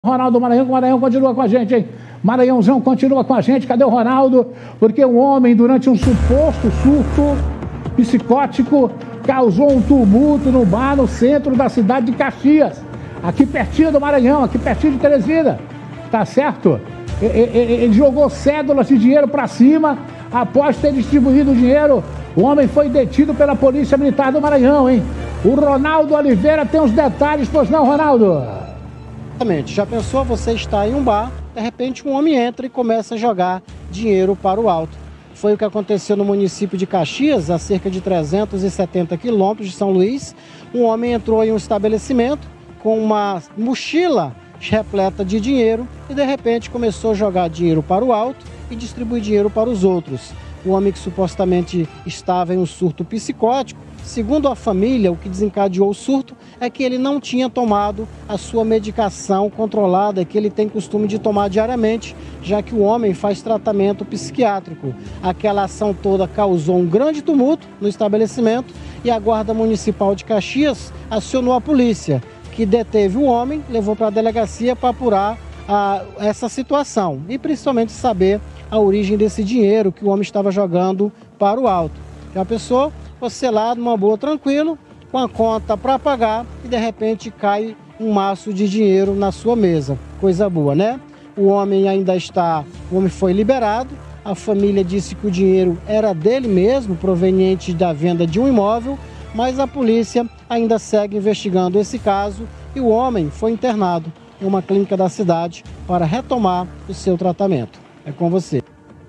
Ronaldo Maranhão, o Maranhão continua com a gente, hein? Maranhãozão continua com a gente, cadê o Ronaldo? Porque um homem, durante um suposto surto psicótico, causou um tumulto no bar no centro da cidade de Caxias, aqui pertinho do Maranhão, aqui pertinho de Teresina, tá certo? Ele jogou cédulas de dinheiro para cima, após ter distribuído o dinheiro, o homem foi detido pela Polícia Militar do Maranhão, hein? O Ronaldo Oliveira tem os detalhes, pois não, Ronaldo? Exatamente. Já pensou, você está em um bar, de repente um homem entra e começa a jogar dinheiro para o alto. Foi o que aconteceu no município de Caxias, a cerca de 370 quilômetros de São Luís. Um homem entrou em um estabelecimento com uma mochila repleta de dinheiro e de repente começou a jogar dinheiro para o alto e distribuir dinheiro para os outros. O homem que supostamente estava em um surto psicótico, segundo a família, o que desencadeou o surto é que ele não tinha tomado a sua medicação controlada, que ele tem costume de tomar diariamente, já que o homem faz tratamento psiquiátrico. Aquela ação toda causou um grande tumulto no estabelecimento e a Guarda Municipal de Caxias acionou a polícia, que deteve o homem, levou para a delegacia para apurar essa situação e principalmente saber a origem desse dinheiro que o homem estava jogando para o alto. Já pensou? Você lá numa boa, tranquilo, com a conta para pagar e de repente cai um maço de dinheiro na sua mesa. Coisa boa, né? O homem foi liberado, a família disse que o dinheiro era dele mesmo, proveniente da venda de um imóvel, mas a polícia ainda segue investigando esse caso e o homem foi internado em uma clínica da cidade para retomar o seu tratamento. É com você.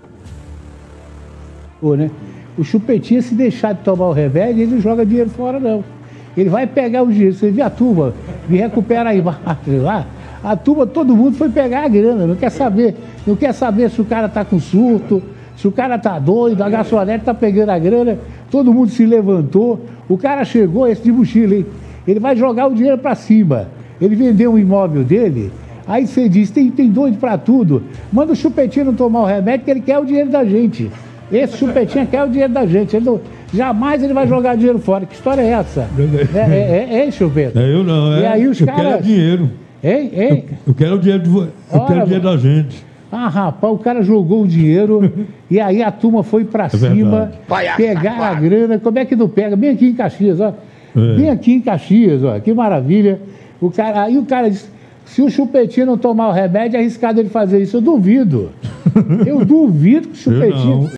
Né? O Chupetinha, se deixar de tomar o remédio, ele não joga dinheiro fora, não. Ele vai pegar o dinheiro. Você viu a turma que recupera aí lá? A turma, todo mundo foi pegar a grana, não quer saber se o cara tá com surto, se o cara tá doido, a garçonete tá pegando a grana, todo mundo se levantou. O cara chegou, esse de mochila, hein? Ele vai jogar o dinheiro para cima. Ele vendeu um imóvel dele, aí você diz, tem doido para tudo. Manda o Chupetinho não tomar o remédio, que ele quer o dinheiro da gente. Esse Chupetinha quer o dinheiro da gente. Jamais ele vai jogar dinheiro fora. Que história é essa? Chupeta? Eu não. E aí os eu caras... quero dinheiro. Hein? Eu quero o dinheiro, quero o dinheiro da gente. Ah, rapaz, o cara jogou o dinheiro e aí a turma foi pra cima, pegar a grana. Como é que não pega? Bem aqui em Caxias, ó. Bem aqui em Caxias, ó. Que maravilha. Aí o cara disse, se o Chupetinho não tomar o remédio, é arriscado ele fazer isso. Eu duvido. Eu duvido que o Chupetinho...